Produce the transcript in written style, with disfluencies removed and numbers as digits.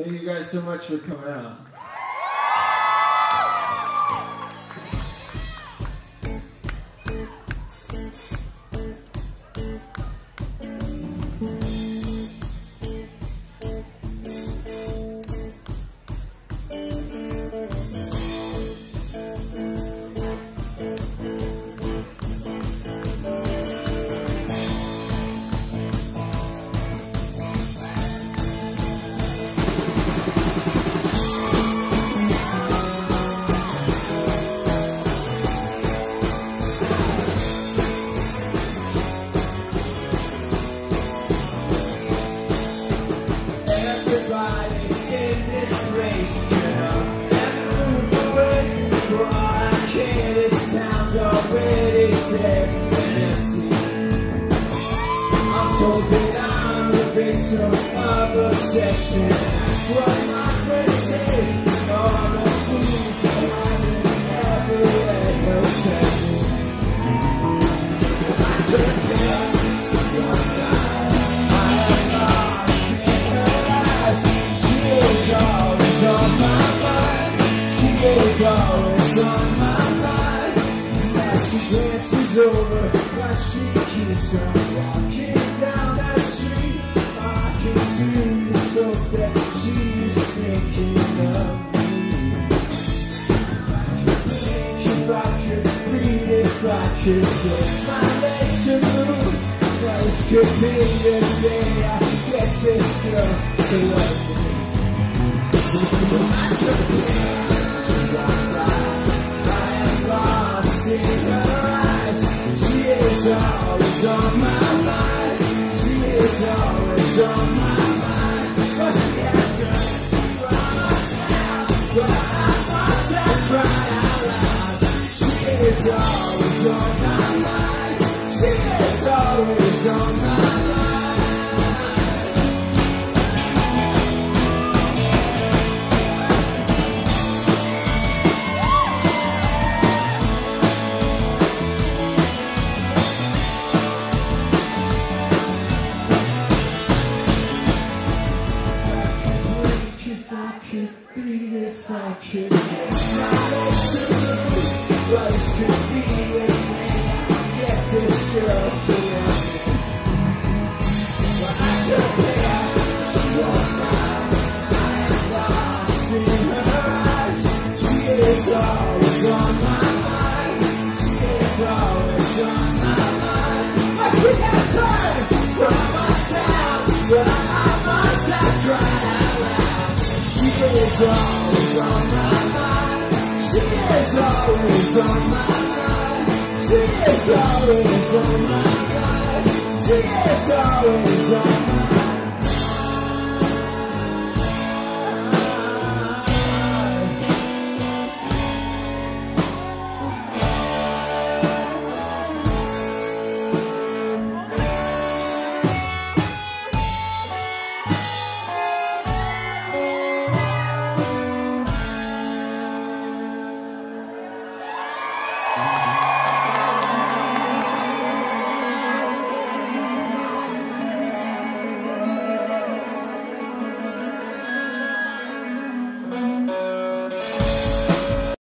Thank you guys so much for coming out. Everybody in this race, get up and move away. For all I care, this town's already dead and empty. I'm told that I'm the victim of obsession. That's what my friends say. All the food that I've never had no session. I took it up. Always on my mind. Now she glances over while she keeps on walking down that street. All I can do is hope that she's thinking of me. If I could breathe, if I could get my legs to move, this could be the day I get this girl to love me. I took it. I am lost in her eyes. She is always on my mind. She is always on my mind. But she has turned from us now. But I must have cried out loud. She is always on my mind. She is always on my mind. If I could get my legs to move, life could be the way I get this girl to love me. But I took it out, she was mine. I am lost in her eyes. She is always on my mind. She is always on my mind. But she got turned from us now. But I must have cried out loud. She is always on my mind. She is always on my mind. She is always on my mind. She is always on my mind.